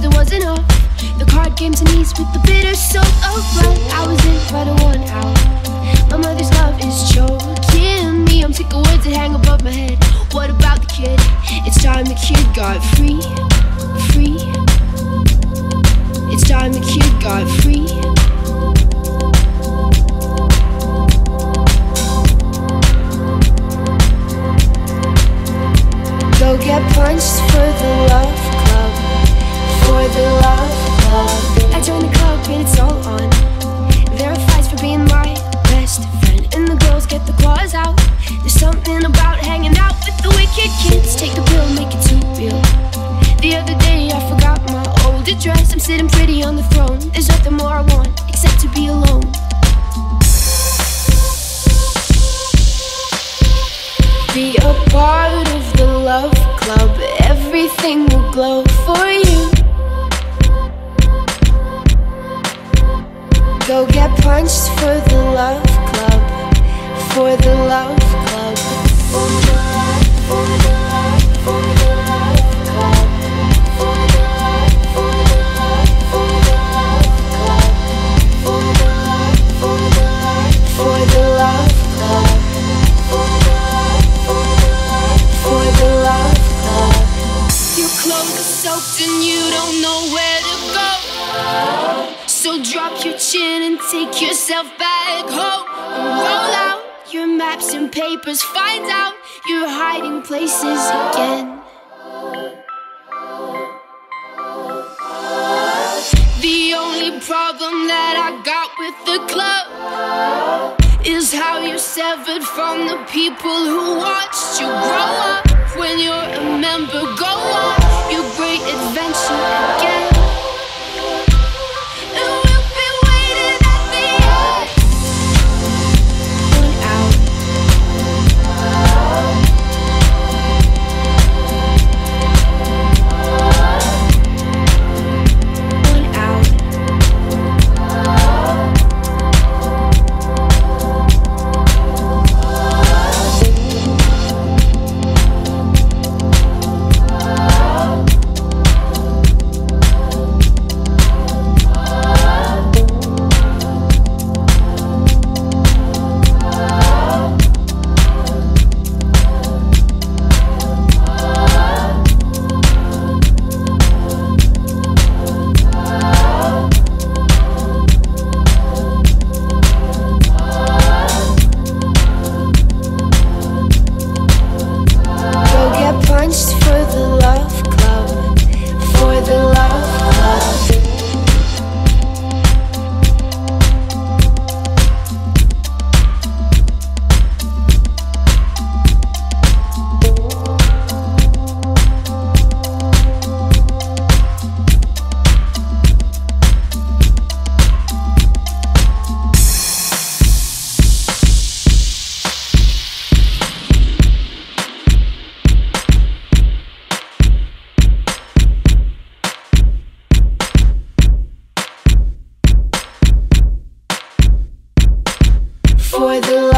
there wasn't off. The card games and knees with the bitter salt of blood. I was in but I won out. My mother's love is choking me. I'm sick of words that hang above my head. What about the kid? It's time the kid got free, free. It's time the kid got free. Go get punched for the love club, for the love club. I joined the club and it's all on. There are fights for being my best friend, and the girls get the claws out. There's something about hanging out with the wicked kids. Take the pill, make it too real. The other day I forgot my old address. I'm sitting pretty on the throne. There's nothing more I want except to be alone. Be a part of the love club. Everything will glow for you. Go get punched for the love club, for the love club. For the love, for the love, for the love club. For the love, for the love, for the love club. For the love, for the love, for the love club. For the love, for the love, for the love club. Your clothes are soaked and you don't know where to go. So drop your chin and take yourself back home. Roll out your maps and papers. Find out your hiding places again. The only problem that I got with the club is how you're severed from the people who watched you grow up. When you're a member, go on your great adventure again. For the